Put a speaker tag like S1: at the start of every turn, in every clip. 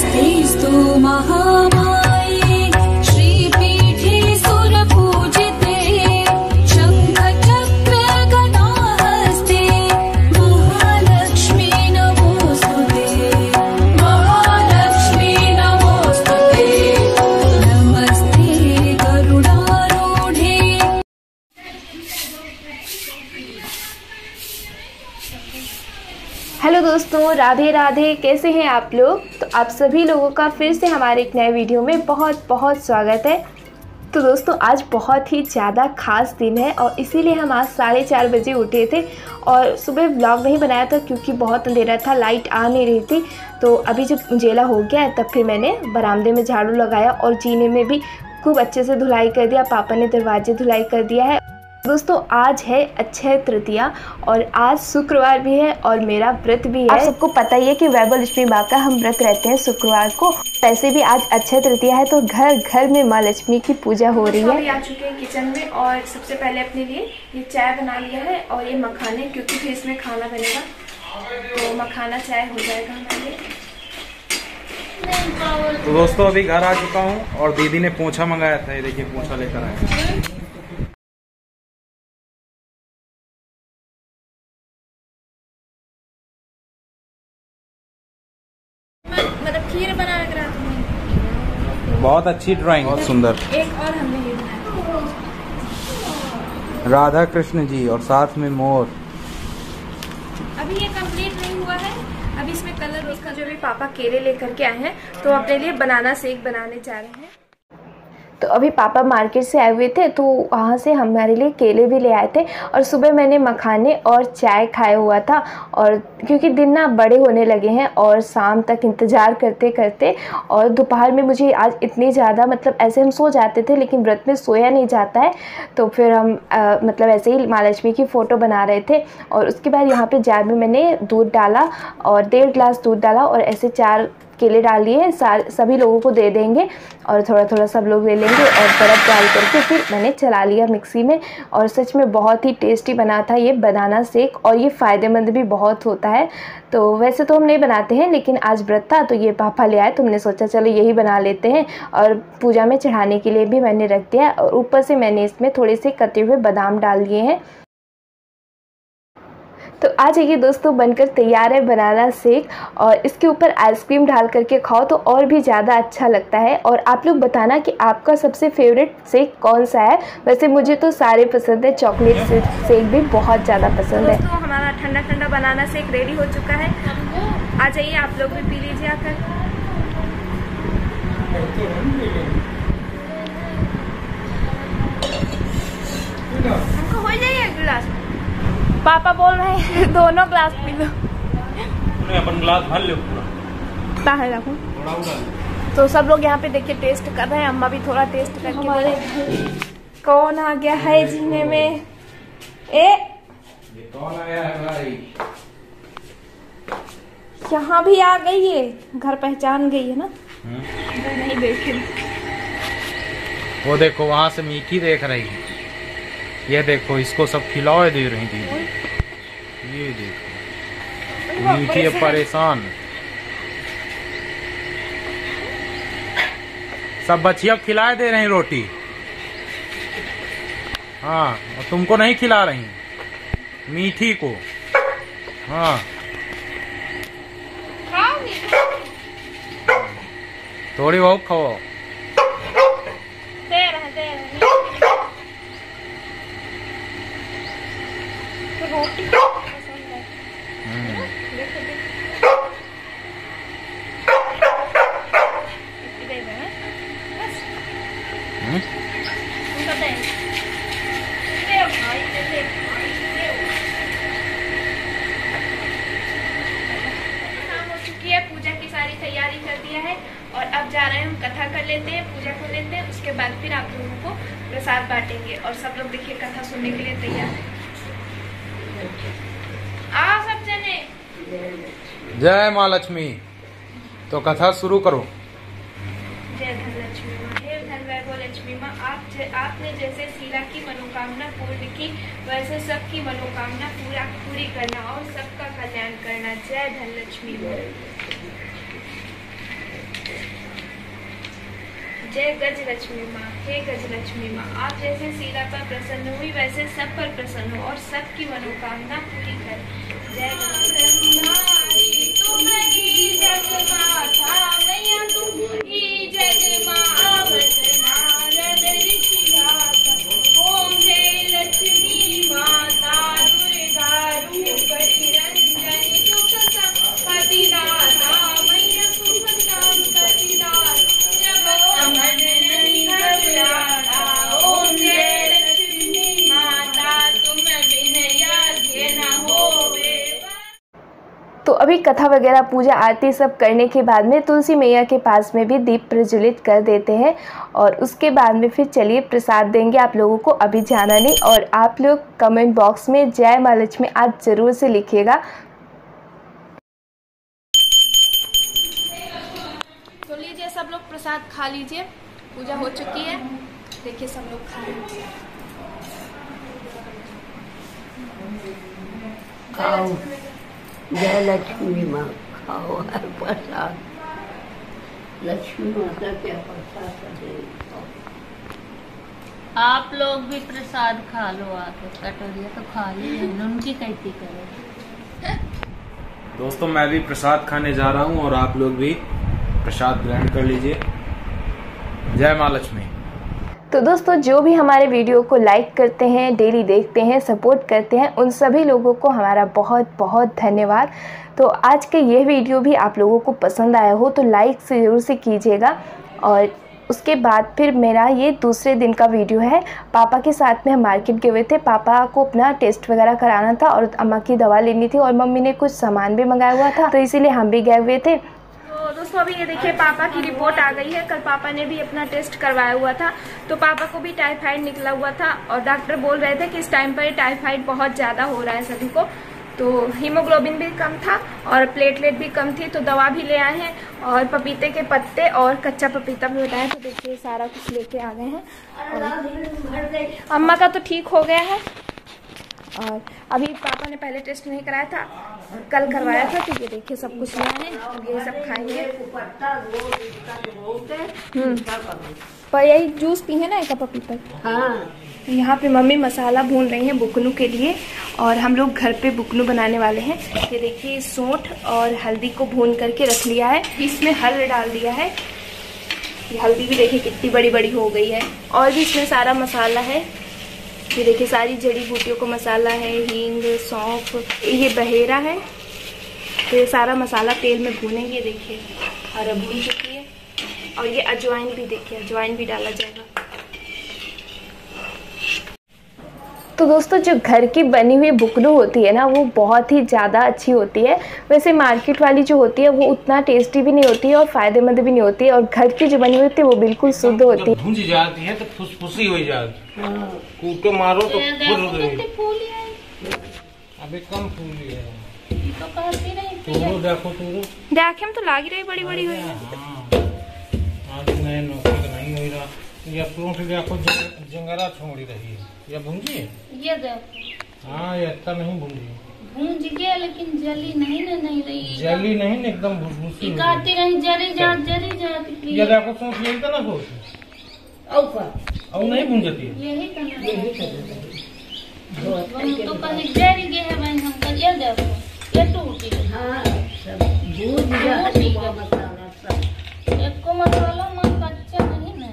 S1: तेस्तु महामाये श्रीपीठे सुरपूजिते शङ्खचक्र गदाहस्ते महालक्ष्मी नमोस्तुते महालक्ष्मी नमोस्तुते नमस्ते गरुडारूढे।
S2: हेलो दोस्तों, राधे राधे। कैसे हैं आप लोग? तो आप सभी लोगों का फिर से हमारे एक नए वीडियो में बहुत बहुत स्वागत है। तो दोस्तों, आज बहुत ही ज़्यादा खास दिन है और इसीलिए हम आज 4:30 बजे उठे थे और सुबह व्लॉग नहीं बनाया था क्योंकि बहुत अंधेरा था, लाइट आ नहीं रही थी। तो अभी जब उजेला हो गया है तब फिर मैंने बरामदे में झाड़ू लगाया और जीने में भी खूब अच्छे से धुलाई कर दिया। पापा ने दरवाजे धुलाई कर दिया है। दोस्तों, आज है अक्षय तृतीया और आज शुक्रवार भी है और मेरा व्रत भी है। आप सबको पता ही है कि वैभव लक्ष्मी माँ का हम व्रत रहते हैं शुक्रवार को। वैसे भी आज अक्षय तृतीया है तो घर घर में माँ लक्ष्मी की पूजा हो रही है। अभी आ चुके हैं किचन में और सबसे पहले अपने लिए ये चाय बना लिया है और ये मखाने, क्योंकि फिर इसमें खाना बनेगा तो मखाना चाय हो जाएगा हमारे लिए।
S3: तो दोस्तों, अभी घर आ चुका हूँ और दीदी ने पोंछा मंगाया था। ये देखिए, पोंछा लेकर आए।
S2: मतलब खीर बना रहा था।
S3: बहुत अच्छी ड्राइंग, बहुत सुंदर।
S2: एक और हमने ये बनाया,
S3: राधा कृष्ण जी और साथ में मोर।
S2: अभी ये कंप्लीट नहीं हुआ है। अभी इसमें कलर उसका जो भी पापा केले लेकर के आए हैं तो अपने लिए बनाना शेक बनाने जा रहे हैं। तो अभी पापा मार्केट से आए हुए थे तो वहाँ से हमारे लिए केले भी ले आए थे और सुबह मैंने मखाने और चाय खाया हुआ था। और क्योंकि दिन ना बड़े होने लगे हैं और शाम तक इंतज़ार करते करते और दोपहर में मुझे आज इतनी ज़्यादा मतलब ऐसे हम सो जाते थे लेकिन व्रत में सोया नहीं जाता है। तो फिर हम मतलब ऐसे ही माँ लक्ष्मी की फ़ोटो बना रहे थे और उसके बाद यहाँ पे जार में मैंने दूध डाला और 1.5 गिलास दूध डाला और ऐसे 4 केले डाल लिए। सभी लोगों को दे देंगे और थोड़ा थोड़ा सब लोग ले लेंगे और बर्फ़ डाल करके फिर मैंने चला लिया मिक्सी में। और सच में बहुत ही टेस्टी बना था ये बनाना शेक और ये फ़ायदेमंद भी बहुत होता है। तो वैसे तो हम नहीं बनाते हैं लेकिन आज व्रत था तो ये पापा ले आए तो हमने सोचा चलो यही बना लेते हैं। और पूजा में चढ़ाने के लिए भी मैंने रख दिया और ऊपर से मैंने इसमें थोड़े से कटे हुए बादाम डाल दिए हैं। तो आ जाइए दोस्तों, बनकर तैयार है बनाना शेक और इसके ऊपर आइसक्रीम डाल करके खाओ तो और भी ज़्यादा अच्छा लगता है। और आप लोग बताना कि आपका सबसे फेवरेट शेक कौन सा है। वैसे मुझे तो सारे पसंद है, चॉकलेट शेक भी बहुत ज़्यादा पसंद है। तो हमारा ठंडा ठंडा बनाना शेक रेडी हो चुका है। आ जाइए आप लोग भी पी लीजिए आकर। हमको हो जाइए एक गिलास। पापा बोल रहे हैं दोनों ग्लास पी लो।
S3: अपन ग्लास भर लो पूरा।
S2: है रखूं। तो सब लोग यहाँ पे देखिए टेस्ट कर रहे हैं। अम्मा भी थोड़ा टेस्ट करके हमारे कौन आ गया है जीने में। ये
S3: कौन आया है भाई?
S2: यहाँ भी आ गई है, घर पहचान गई है ना। नहीं देखे
S3: वो देखो, वहाँ से मीठी देख रही है। ये देखो, इसको सब खिलाए दे रही थी। ये देखो, मीठी है परेशान। सब बच्चियां खिलाए दे रही रोटी। हाँ, और तुमको नहीं खिला रही मीठी को। हाँ, थोड़ी बहुत खाओ।
S2: रोटी पसंद है। पूजा की सारी तैयारी कर दिया है और अब जा रहे हैं हम कथा कर लेते हैं, पूजा कर लेते हैं। उसके बाद फिर आप लोगों को प्रसाद बांटेंगे और सब लोग देखिए कथा सुनने के लिए तैयार है। सब जने
S3: जय माँ लक्ष्मी। तो कथा शुरू करो।
S2: जय धन लक्ष्मी माँ, हे धन वैभव लक्ष्मी माँ, आपने जैसे शीला की मनोकामना पूर्ण की वैसे सबकी मनोकामना पूरी करना और सबका कल्याण करना। जय धन लक्ष्मी माँ। जय गजलक्ष्मी माँ। हे गजलक्ष्मी माँ, आप जैसे शीला पर प्रसन्न हुई वैसे सब पर प्रसन्न हो और सबकी मनोकामना पूरी कर। जय ब्रह्मारी तुम्हारी जगमाता मैया तुम्हारी जगमाता नारद ऋषि गाता। ओम जय लक्ष्मी माता दुर्गा रूप निरंजनी सुखता पतिदाता मैया सुखता पतिदाता। मन नहीं घबराता। ओम जय लक्ष्मी माता तुम बिन यज्ञ न होवे।
S4: तो अभी कथा वगैरह पूजा आरती सब करने के बाद में तुलसी मैया के पास में भी दीप प्रज्वलित कर देते हैं और उसके बाद में फिर चलिए प्रसाद देंगे आप लोगों को। अभी जाना नहीं और आप लोग कमेंट बॉक्स में जय माँ लक्ष्मी आज ज़रूर से लिखिएगा।
S2: तो लीजिए सब लोग प्रसाद खा लीजिए, पूजा हो चुकी है। देखिए सब लोग खा लीजिए।
S5: खाओ जय लक्ष्मी माँ, खाओ हर प्रसाद। लक्ष्मी माता के प्रसाद दे।
S6: आप लोग भी प्रसाद खा लो, आके कटोरिया तो खा ली, उनकी कैसी करें।
S3: दोस्तों मैं भी प्रसाद खाने जा रहा हूँ और आप लोग भी प्रसाद ग्रहण कर लीजिए। जय माँ लक्ष्मी।
S4: तो दोस्तों जो भी हमारे वीडियो को लाइक करते हैं, डेली देखते हैं, सपोर्ट करते हैं, उन सभी लोगों को हमारा बहुत बहुत धन्यवाद। तो आज के ये वीडियो भी आप लोगों को पसंद आया हो तो लाइक से ज़रूर से कीजिएगा। और उसके बाद फिर मेरा ये दूसरे दिन का वीडियो है। पापा के साथ में हम मार्केट गए हुए थे। पापा को अपना टेस्ट वगैरह कराना था और अम्मा की दवा लेनी थी और मम्मी ने कुछ सामान भी मंगाया हुआ था, तो इसीलिए हम भी गए हुए थे।
S2: तो दोस्तों अभी ये देखिए पापा की रिपोर्ट आ गई है। कल पापा ने भी अपना टेस्ट करवाया हुआ था, तो पापा को भी टाइफाइड निकला हुआ था और डॉक्टर बोल रहे थे कि इस टाइम पर टाइफाइड बहुत ज़्यादा हो रहा है सभी को। तो हीमोग्लोबिन भी कम था और प्लेटलेट भी कम थी, तो दवा भी ले आए हैं और पपीते के पत्ते और कच्चा पपीता भी बताया। तो देखिए सारा कुछ लेके आ गए हैं और अम्मा का तो ठीक हो गया है। और अभी पापा ने पहले टेस्ट नहीं कराया था और कल करवाया था, तो ये देखिए सब कुछ लाए हैं। अब ये सब खाएंगे। पर यही जूस पी है ना एक पपीता।
S5: हाँ
S2: यहाँ पे मम्मी मसाला भून रही हैं बुकनू के लिए और हम लोग घर पे बुकनू बनाने वाले हैं। ये देखिए सौंठ और हल्दी को भून करके रख लिया है, इसमें हल्दी डाल दिया है। ये हल्दी भी देखिए कितनी बड़ी बड़ी हो गई है और भी इसमें सारा मसाला है। ये देखिए सारी जड़ी बूटियों को मसाला है, हींग, सौंफ, ये बहेरा है। तो ये सारा मसाला तेल में भूनेंगे। ये देखिए और भून चुकी है। और ये अजवाइन भी देखिए, अजवाइन भी डाला जाएगा।
S4: तो दोस्तों जो घर की बनी हुई बुकनू होती है ना वो बहुत ही ज़्यादा अच्छी होती है। वैसे मार्केट वाली जो होती है वो उतना टेस्टी भी नहीं होती है और फ़ायदेमंद भी नहीं होती है, और घर की जो बनी हुई होती है वो बिल्कुल शुद्ध होती है।
S3: भूंज जाती है तो फुसफुसी हो जाती है, कूटो मारो तो फुल हो गई। अभी कम फूली है। तूरो देखो, तूरो
S2: देखे हम तो लागी रही बड़ी बड़ी हुई।
S3: आज नए नौकरी नहीं हो रहा। ये फ्रूट देखो जंगरा छोड़ी रही है। ये भूंजी है,
S6: ये देखो।
S3: हाँ ये इतना नहीं भूंजी,
S6: भूंज गया लेकिन जली नहीं ना, नहीं रही।
S3: जली नहीं, एकदम भुसभुसी
S6: काटती रही, जरी जाती।
S3: ये देखो सोच यही था ना, सोच और नहीं भूंजती है।
S6: यही करना तो कहीं जरी गया है भाई। हम कर ये देखो, ये टूटी गई।
S5: हाँ सब भून गया मसाला सब।
S6: एक को मसाला मां कच्चा नहीं ना।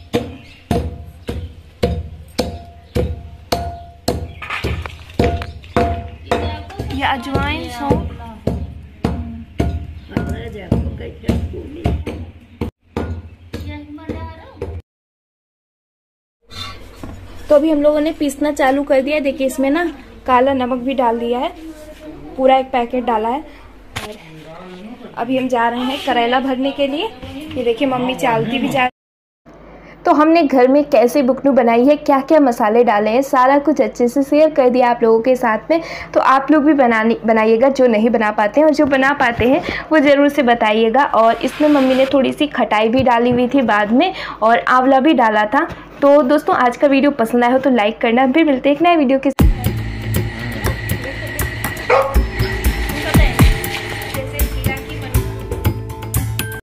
S2: ये अजवाइन, सौंफ, तो अभी हम लोगों ने पीसना चालू कर दिया है। देखिए इसमें ना काला नमक भी डाल दिया है, पूरा एक पैकेट डाला है। और अभी हम जा रहे हैं करेला भरने के लिए। ये देखिए मम्मी चालती भी जा।
S4: तो हमने घर में कैसे बुकनू बनाई है, क्या क्या मसाले डाले हैं, सारा कुछ अच्छे से शेयर कर दिया आप लोगों के साथ में। तो आप लोग भी बनाइएगा, जो नहीं बना पाते हैं, और जो बना पाते हैं वो ज़रूर से बताइएगा। और इसमें मम्मी ने थोड़ी सी खटाई भी डाली हुई थी बाद में, और आंवला भी डाला था। तो दोस्तों आज का वीडियो पसंद आया हो तो लाइक करना। फिर मिलते हैं एक नए वीडियो के